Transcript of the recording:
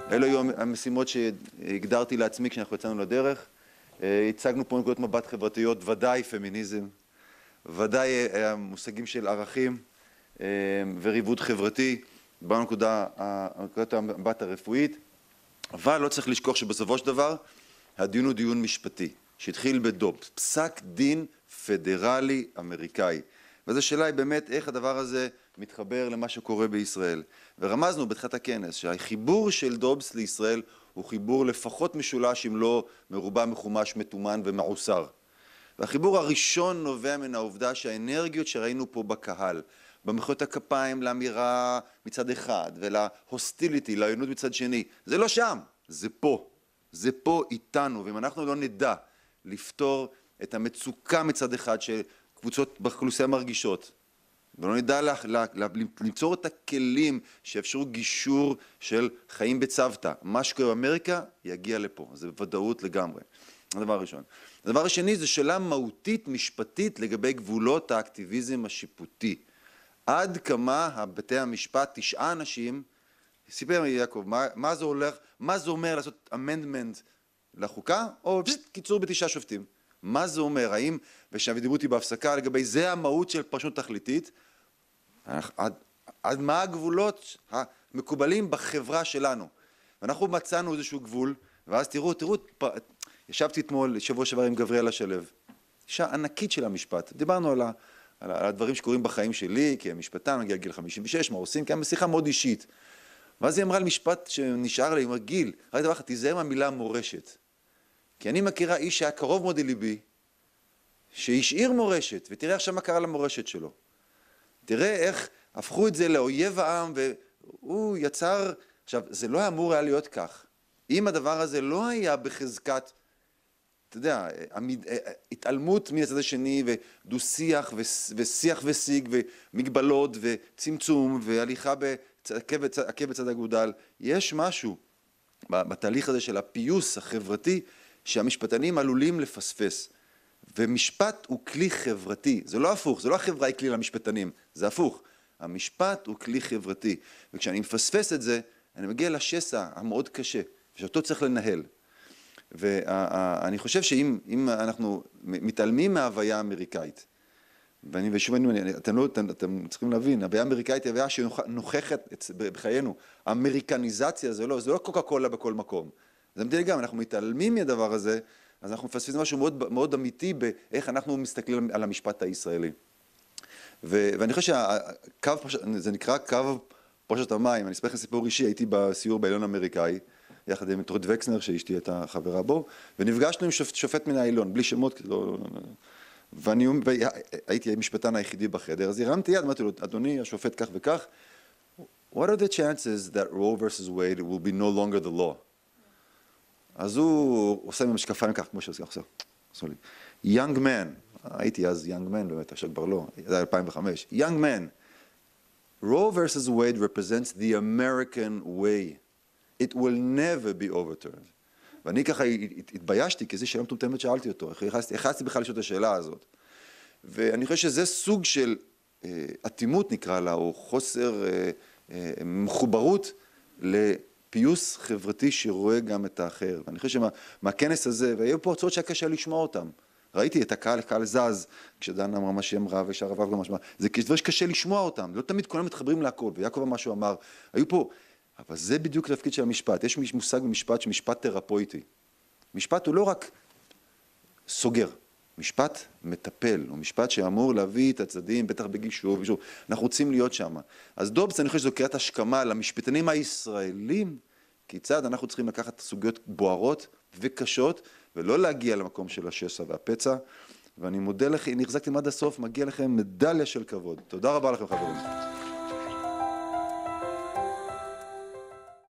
אלו היו המשימות שהגדרתי לעצמי כשאנחנו יצאנו לדרך. הצגנו פה נקודות מבט חברתיות, ודאי פמיניזם, ודאי המושגים של ערכים וריבוד חברתי, בנקודת המבט הרפואית, אבל לא צריך לשכוח שבסופו של דבר הדיון הוא דיון משפטי, שהתחיל בדובס, פסק דין פדרלי אמריקאי. וזו שאלה היא באמת איך הדבר הזה מתחבר למה שקורה בישראל. ורמזנו בתחילת הכנס שהחיבור של דובס לישראל הוא חיבור לפחות משולש אם לא מרובע מחומש מתומן ומעוסר. והחיבור הראשון נובע מן העובדה שהאנרגיות שראינו פה בקהל, במחיאות הכפיים לאמירה מצד אחד ולהוסטיליטי, לעוינות מצד שני, זה לא שם, זה פה. זה פה איתנו, ואם אנחנו לא נדע לפתור את המצוקה מצד אחד שקבוצות באוכלוסייה מרגישות, ולא נדע ליצור את הכלים שאפשרו גישור של חיים בצוותא, מה שקורה באמריקה יגיע לפה, זה בוודאות לגמרי. הדבר הראשון. הדבר השני זה שאלה מהותית משפטית לגבי גבולות האקטיביזם השיפוטי. עד כמה בתי המשפט, 9 אנשים, סיפר יעקב, מה זה אומר לעשות אמנדמנט לחוקה, או קיצור ב9 שופטים. מה זה אומר? האם, ושדיברו אותי בהפסקה לגבי זה המהות של פרשנות תכליתית, עד מה הגבולות המקובלים בחברה שלנו. ואנחנו מצאנו איזשהו גבול, ואז תראו, ישבתי אתמול, שבוע שעבר עם גבריאלה שלו, אישה ענקית של המשפט. דיברנו על הדברים שקורים בחיים שלי, כי המשפטן מגיע גיל 56, מה עושים, כי היה שיחה מאוד אישית. ואז היא אמרה על משפט שנשאר לי, היא אמרה, גיל, רק דבר אחד, תיזהר מהמילה מורשת. כי אני מכירה איש שהיה קרוב מאוד לליבי, שהשאיר מורשת, ותראה עכשיו מה קרה למורשת שלו. תראה איך הפכו את זה לאויב העם, והוא יצר, עכשיו, זה לא אמור היה להיות כך. אם הדבר הזה לא היה בחזקת, אתה יודע, התעלמות מן הצד השני, ודו שיח, ושיח ושיג, ומגבלות, וצמצום, והליכה עקב בצד אגודל, יש משהו בתהליך הזה של הפיוס החברתי, שהמשפטנים עלולים לפספס. ומשפט הוא כלי חברתי, זה לא הפוך, זה לא החברה היא כלי למשפטנים, זה הפוך. המשפט הוא כלי חברתי, וכשאני מפספס את זה, אני מגיע לשסע המאוד קשה, שאותו צריך לנהל. ואני חושב שאם אנחנו מתעלמים מההוויה האמריקאית, ושוב, אתם צריכים להבין, ההוויה האמריקאית היא הוויה שנוכחת בחיינו. האמריקניזציה זה לא קוקה קולה בכל מקום. זה מדי גם, אנחנו מתעלמים מהדבר הזה, אז אנחנו מפספסים משהו מאוד, מאוד אמיתי באיך אנחנו מסתכלים על המשפט הישראלי. ואני חושב זה נקרא קו פרשת המים. אני אספר לכם סיפור אישי, הייתי בסיור בעליון האמריקאי, יחד עם טרוד וקסנר, שאשתי הייתה חברה בו, ונפגשנו עם שופט מן העליון, בלי שמות, והייתי המשפטן היחידי בחדר, אז הרמתי יד, אמרתי לו, אדוני השופט כך וכך, what are the chances that Roe versus Wade will be no longer the law? אז הוא עושה עם המשקפיים כך, כמו שעושה עכשיו, עשו לי, young man, הייתי אז young man, באמת, עכשיו כבר לא, זה היה 2005, young man, Roe versus Wade represents the American way. It will never be overturned. ואני ככה התביישתי, כי זו שאלה מטומטמת שאלתי אותו, הכנסתי בכלל לשאול את השאלה הזאת. ואני חושב שזה סוג של אטימות נקרא לה, או חוסר מחוברות לפיוס חברתי שרואה גם את האחר. ואני חושב שמהכנס הזה, והיו פה הצעות שהיה קשה לשמוע אותם. ראיתי את הקהל זז, כשדנה אמרה מה שהיא אמרה, ושהרב גם מה שאמרה. זה דבר שקשה לשמוע אותם, לא תמיד כולם מתחברים להכל, ויעקב מה שהוא אמר. היו פה, אבל זה בדיוק התפקיד של המשפט. יש מושג במשפט שמשפט תרפויטי. משפט הוא לא רק סוגר, משפט מטפל, הוא משפט שאמור להביא את הצדדים, בטח בגישור, אנחנו רוצים להיות שם. אז דובס, אני חושב שזו קריאת השכמה למשפטנים הישראלים, כיצד אנחנו צריכים לקחת סוגיות בוערות וקשות, ולא להגיע למקום של השסע והפצע. ואני מודה לכם, אם החזקתם עד הסוף, מגיע לכם מדליה של כבוד. תודה רבה לכם חברים.